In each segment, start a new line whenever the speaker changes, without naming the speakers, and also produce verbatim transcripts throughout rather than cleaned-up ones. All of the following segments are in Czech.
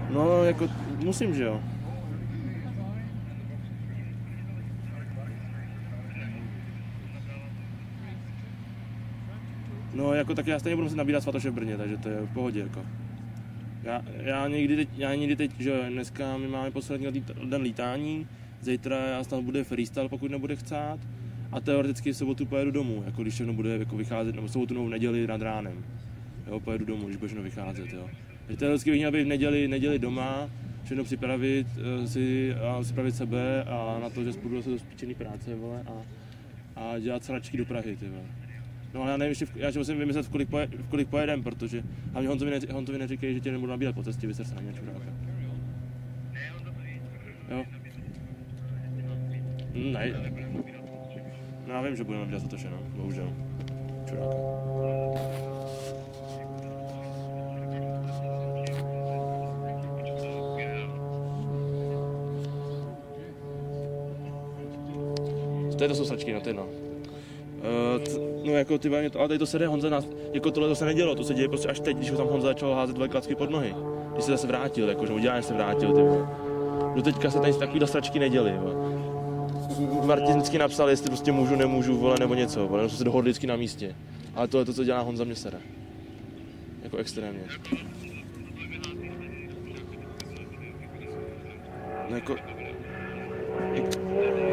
No, jako musím, že jo. No, jako tak já stejně budu muset nabírat Svatoše v Brně, takže to je v pohodě, jako. Já, já někdy teď, já někdy teď, že dneska my máme poslední den lítání, zítra já snad bude freestyle, pokud nebude chcát, a teoreticky v sobotu pojedu domů, jako když všechno bude jako vycházet, nebo v sobotu nebo v neděli nad ránem. Jo, pojedu domů, když bude všechno vycházet, jo. Takže teoreticky bych měl být v neděli, neděli doma, všechno připravit uh, si a připravit sebe a na to, že spůjdu se do spíčený práce, vole, a, a dělat sračky do Prahy, ty vole. No ale já nevím, ještě v, já musím vymyslet, v kolik, poje, v kolik pojedem, protože hlavně Honzovi, ne, Honzovi neříkej, že tě nebudu nabírat po cestě, vyser se na mě, čuráka. Jo. Ne. No já vím, že budeme nabírat Satoše, no, bohužel. Čuráka. To je to jsou sračky, no ty no. Uh, t, no jako ty to, ale tady to se jde Honza nás, jako tohle to se nedělo, to se děje prostě až teď, když ho tam Honza začal házet dvě klacky pod nohy. Když se zase vrátil, jakože udělá, se vrátil, ty vole. Do teďka se tady takovýhle sračky neděly, vole. Martin vždycky napsal, jestli prostě můžu, nemůžu, vole, nebo něco, vole, jsme se dohodli vždycky na místě. Ale tohle to, co dělá Honza, mě sere. Jako extrémně. No jako... Jak...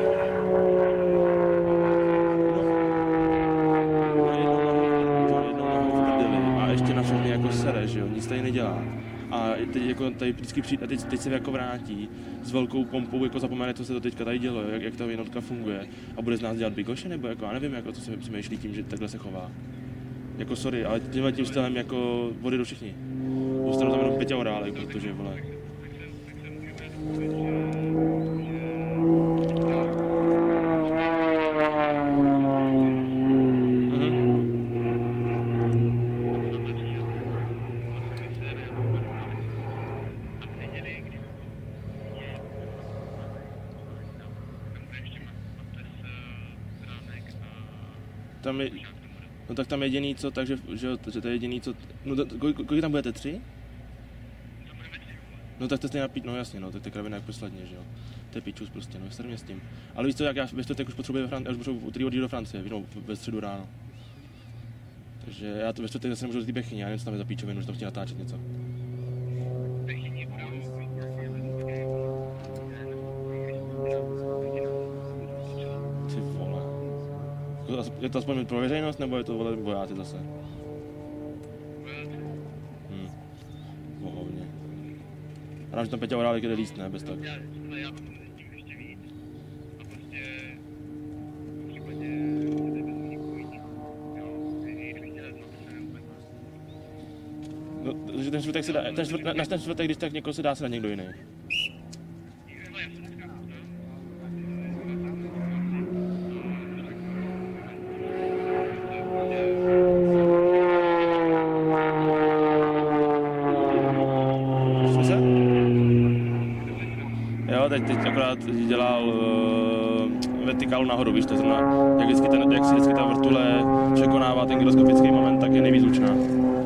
Sere, že jo, nic tady nedělá. A teď jako tady vždycky přijde, a teď, teď se jako vrátí s velkou pompou, jako zapomene, co se to teďka tady dělo, jak, jak ta jednotka funguje. A bude z nás dělat bigoše, nebo jako, já nevím, jako, co se přemýšlí tím, že takhle se chová. Jako sorry, ale tímhle tím stylem jako vody do všichni. Dostanu tam jenom Peťa Orálek, protože, vole. Tam je, no tak tam jediný co, takže, že, že to je jediný co, no to, kolik, kolik tam budete, tři? No tak to stejně napít, no jasně, no, tak to je kravina jak posledně, že jo. To je pičus prostě, no, starým s tím. Ale víš co, jak já ve čtvrtek už potřebuji ve Francii, já už potřebuji úterý odjít do Francie, no, ve středu ráno. Takže já to ve čtvrtek zase nemůžu do té Bechyně, já nevím, co tam je za píčovinu, že tam chtějí natáčet něco. Je to aspoň pro veřejnost, nebo je to vole vojáci zase? Hm. Bohovně. A nám, že tam Peťa Orálek jde líst, ne? Bez tak. No, takže ten čtvrtek se dá, ten čtvrt, na, na ten čtvrtek, když tak někoho se dá se na někdo jiný. Teď, teď akorát dělal uh, vertikálu nahoru, víš to zrovna, jak, vždycky ten, jak si vždycky ta vrtule překonává ten gyroskopický moment, tak je nejvíc zvučná.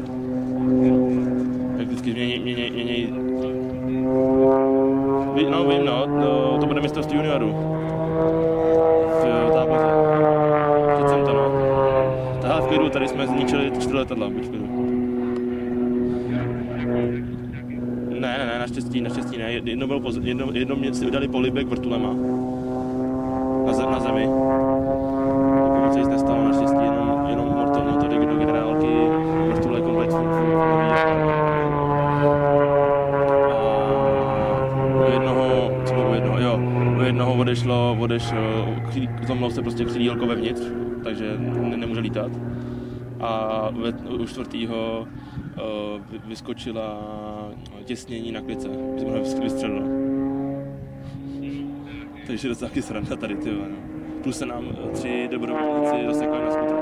Jak vždycky mění, mění, mění... No vím, no, to, to bude mistrovství juniorů. V táboře. Teď jsem to, no. Tahle v klidu, tady jsme zničili čtyři letadla, buď v klidu. Ne, ne, ne, naštěstí, naštěstí ne. Jedno, bylo poz, jedno, jedno mě si udělali polibek vrtulema na, zem, na zemi. Pokud se nic nestalo, naštěstí jenom, jenom mortal motory do generálky, vrtule komplet nový. A u jednoho, co bylo u jednoho, jo, u jednoho odešlo, odešlo, zlomilo se prostě křídílko vevnitř, takže ne, nemůže lítat. A ve, u čtvrtýho uh, vyskočila těsnění na klice, že jsme vystřelili. Takže je to taky sranda tady, ty no. Plus se nám tři dobrovolníci rozsekali na skutru.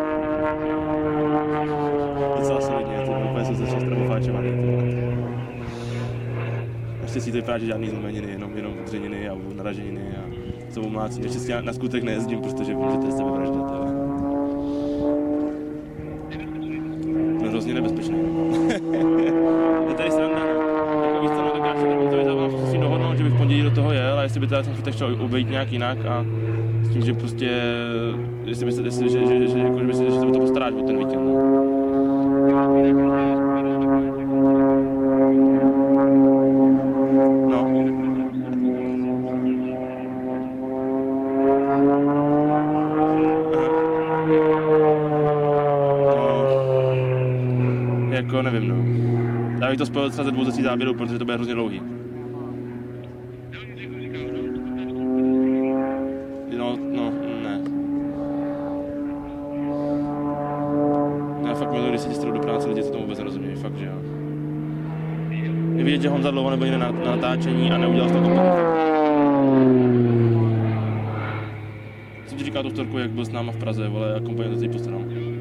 Docela solidně, ty úplně jsou začali strabofáčovaný, ty Naštěstí to vypadá, že žádný zlomeniny, jenom, jenom dřeniny a naraženiny a jsou mlácí. Naštěstí na skutek nejezdím, protože vím, že to je sebevražda, ty No hrozně nebezpečný. Je tady sranda, no. Jako víc, co no, tak já jestli by teda ten fotek chtěl obejít nějak jinak a s tím, že prostě, jestli by se, jestli, že, že, že, že, jako, že, by se, že se by to postaráš o ten víkend. No. Jako nevím, no. Já bych to spojil třeba ze dvou ze tří záběrů, protože to bude hrozně dlouhý. No, no, ne. Já fakt miluji, když se ti starou do práce lidi, co tomu vůbec nerozumí, fakt, že jo. Je vidět, že Honza dlouho nebyl na, na natáčení a neudělal z toho kompletně. Jsem ti říkal tu storku, jak byl s náma v Praze, vole, a kompletně to teď postaral.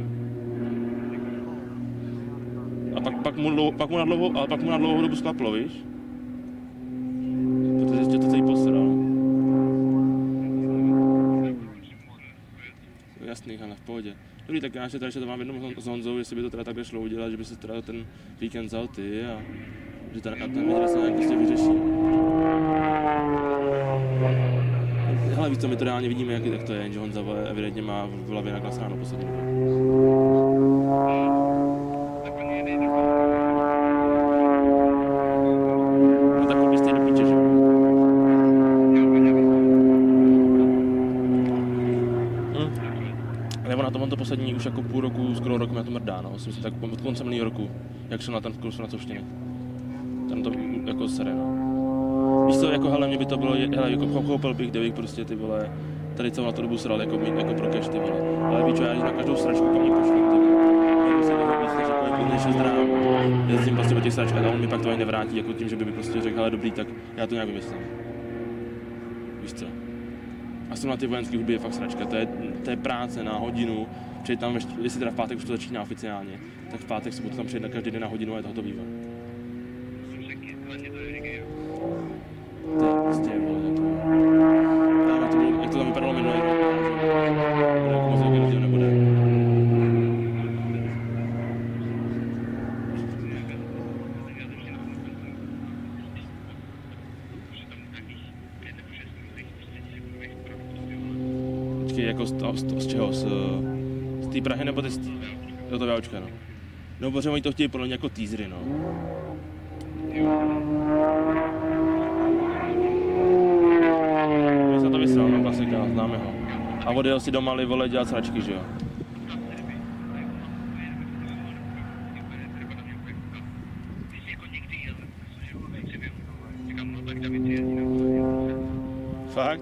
A pak, pak, mu dlouho, pak mu na dlouho, ale pak mu na dlouhou dobu sklaplo, víš? Protože tě to celý postaral. Jasný, ale v pohodě. Dobrý, tak já ještě tady to mám jednou s Honzou, jestli by to teda takhle šlo udělat, že by se teda ten víkend vzal ty a že ten, a ten věděl se nějak prostě vyřeší. Hele, víš co, my to reálně vidíme, jaký tak to je, že Honza evidentně má v hlavě naklasráno poslední dobu. No tak prostě do píče, že? Nebo na tom to poslední už jako půl roku, skoro rok mi na to mrdá, no. Myslím si tak od konce minulého roku, jak šel na ten kurz francouzštiny. Tam to jako sere, no. Víš co, jako hele, mě by to bylo, hele, jako chopil bych, kde bych prostě ty vole, tady celou na to dobu sral, jako, jako pro cash, ty vole. Ale víš čo, já na každou sračku ke mně pošlu, ty vole. Já si toho víc, než jako je šest ráno. Jezdím prostě po těch sračkách a on mi pak to ani nevrátí, jako tím, že by mi prostě řekl, hele, dobrý, tak já to nějak vymyslím. Víš co? A jsem na ty vojenské hudby je fakt sračka, to je, to je práce na hodinu, přijde tam, jestli teda v pátek už to začíná oficiálně, tak v pátek se budu tam přijde na každý den na hodinu a je to hotový. To je prostě, vole, to je to, jak to, jak to tam vypadalo minulý rok, že jako moc velký rozdíl nebude. Jako z, z, z čeho? Z, z té Prahy nebo ty z do toho Váčka, no. No, protože oni to chtějí podle mě jako teasery, no. Já jsem to vysral, no, klasika, známe ho. A odjel si do Mali, vole, dělat sračky, že jo. Fakt?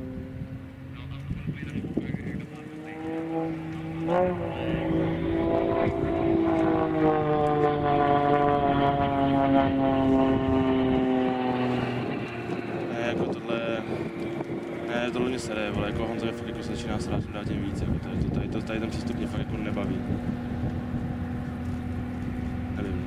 Ne, jako tohle, ne, tohle mě sere, vole, jako Honza fakt jako se začíná srát dát tím víc, jako tady, to, tady, to, tady ten přístup mě fakt jako nebaví. Nevím.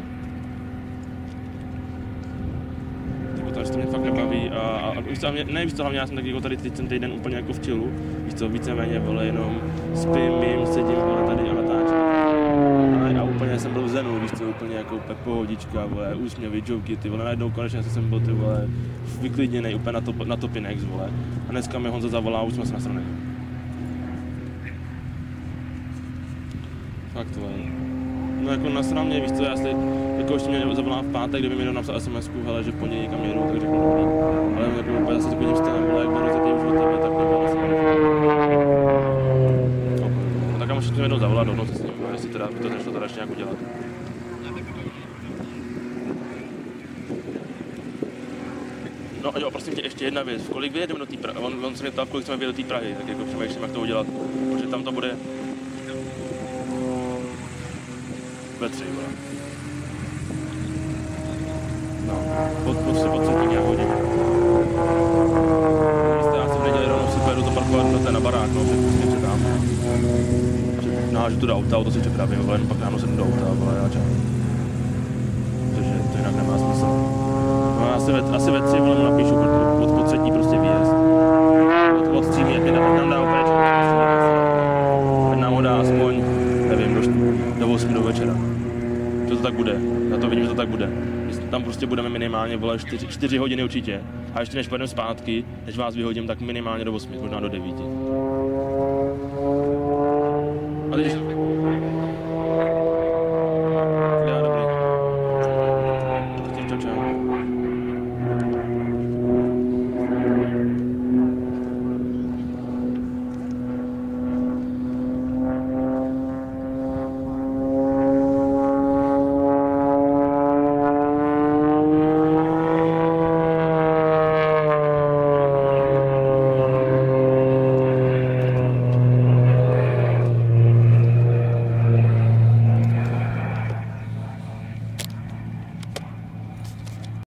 Jako to, že to mě fakt nebaví a, a, a víš co, mě, ne, víš co, hlavně já jsem taky jako tady teď ten týden úplně jako v chillu, víš co, víceméně, vole, jenom spím, mím, sedím, vole, tady a natáčím. A úplně jsem byl v zenu, víš co, úplně jako úplně pohodička, vole, úsměvy, joky, ty vole, najednou konečně jsem byl, ty vole, vyklidněnej, úplně na, top, na topinex, vole. A dneska mi Honza zavolá a už jsme se nasranej. Fakt, vole. No jako nasral mě, víš co, já si, jako ještě mě zavolám v pátek, kdyby mi jenom napsal es em esku, hele, že v pondělí kam jedu, tak řeknu dobrý. Ale jako úplně zase takovým stylem, vole, jak budu rozjetý už od tebe, tak nebyl nasranej. No tak já můžu jednou zavolat, dohodnout se s ním, jestli teda by to nešlo teda ještě nějak udělat. No a jo, prosím tě, ještě jedna věc, v kolik vyjedeme do té Prahy, on, on se mě ptal, v kolik jsme vyjeli do té Prahy, tak jako přemýšlím, jak to udělat, protože tam to bude ve tři, vole. No, pod, pod, pod, pod třetí nějak hodině. Víte, já jsem nedělal rovnou si pojedu to parkovat do té na barák, no, že prostě čekám. Nahážu to do auta, auto si přepravím, vole, pak ráno sednu do auta, vole, já čekám. Protože to jinak nemá smysl. No, asi ve, asi ve tři, vole, mu napíšu, pod, pod třetí prostě výjezd. Od, od střímí, jak nám dá opět, ať nám ho dá aspoň, nevím, do, do osmi do večera. Že to tak bude, já to vidím, že to tak bude. tam prostě budeme minimálně, vole, čtyři hodiny určitě. A ještě než pojedeme zpátky, než vás vyhodím, tak minimálně do osmi, možná do devíti. A teď,